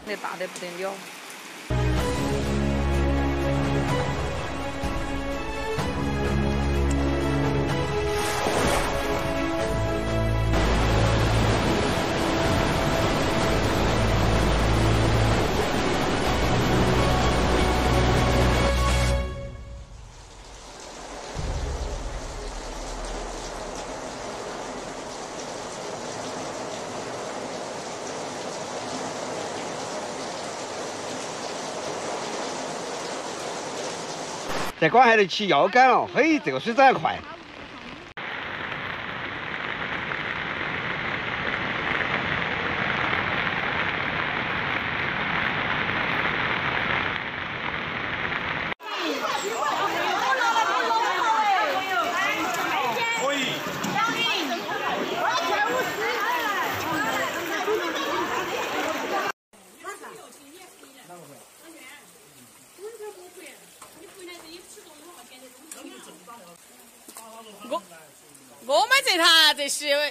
那大得不得了。 这管还得起腰杆了，嘿，这个水涨得快。 可以。 我买这套这些。 哦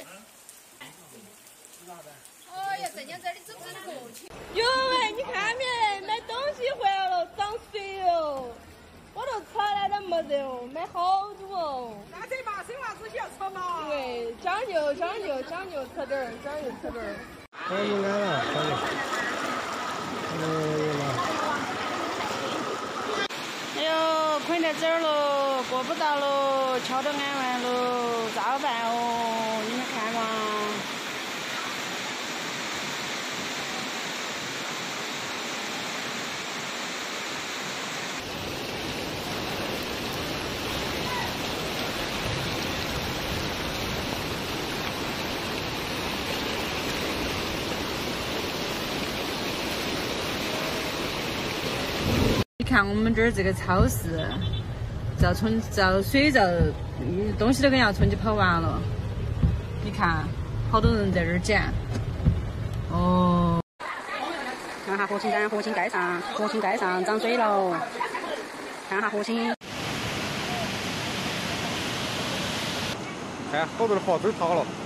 哟，这样这里走不过去。 哟喂，你看没？买东西回来了，涨水哦！我都出来都没得哦，买好多哦。 那这嘛，生娃子需要吃嘛？ 对，讲究吃点儿，讲究吃点儿。 可以安了，可以。 哎呦，困在这儿喽，过不到喽，桥都安完喽，咋办哦？你们看嘛。 你看我们这儿这个超市，照水照东西都跟要春节跑完了。你看，好多人在这儿捡。哦， 看下河青杆，河青盖上涨水了。看下河青。 看，好多的河都塌了。